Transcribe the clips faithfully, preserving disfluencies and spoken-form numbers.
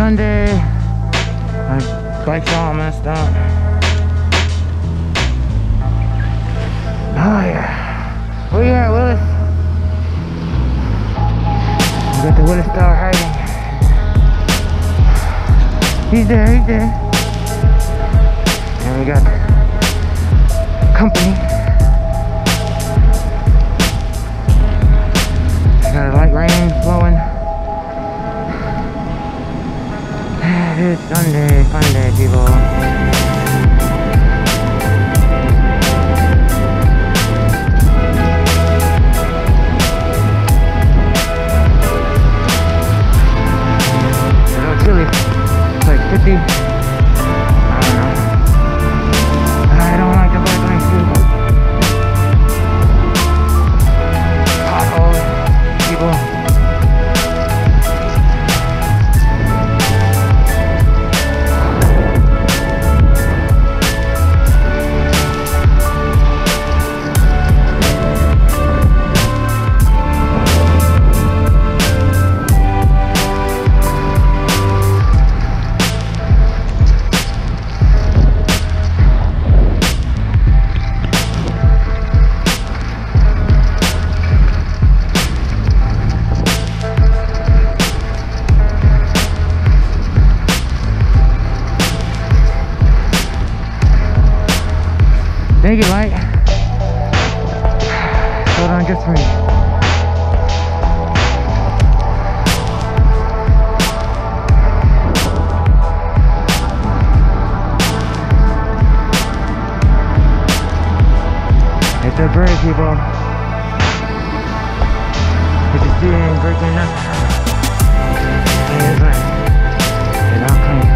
Sunday. My bike's all messed up. Oh yeah. Where you at, Willis? We got the Willis Star hiding. He's there, he's there. And we got company. Got a light rain flowing. It's Sunday, fun day, people. A little chilly. It's like fifty. I don't know. I don't like the bike lane too. Potholes, people. Thank you, light. Hold on just for me. It's a bird, people. Good to see it breaking up. And it's nice. It's all clean.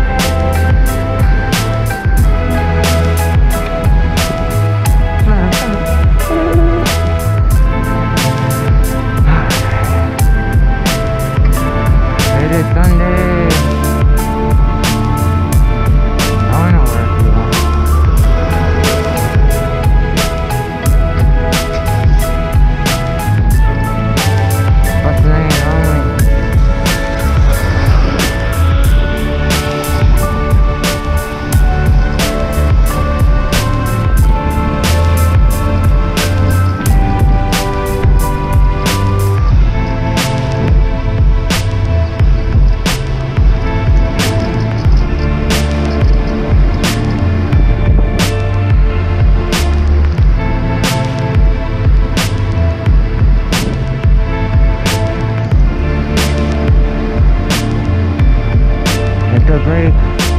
Break.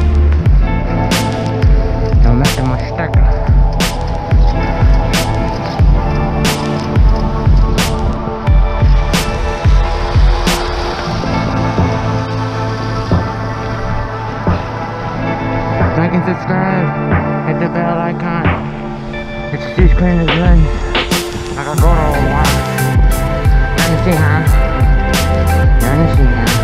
No matter my stack. Like and subscribe. Hit the bell icon. It's Steve's Cleaning His Lens. I got go to a while. Let me see, huh? Let me see, huh?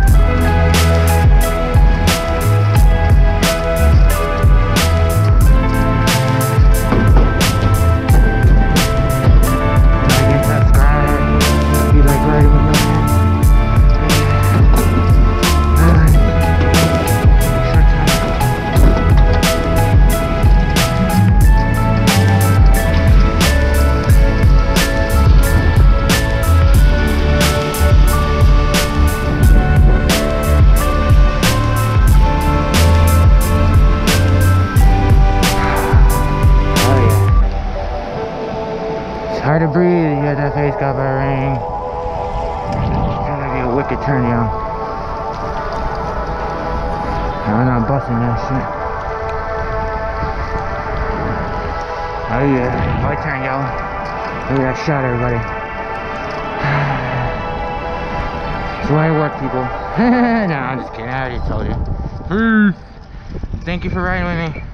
Hard to breathe, you got that face cover ring. It's gonna be a wicked turn, yo. I'm not busting that shit. Oh yeah, my turn, yo. Look at that shot, everybody. That's why I work, people. No, I'm just kidding, I already told you. Thank you for riding with me.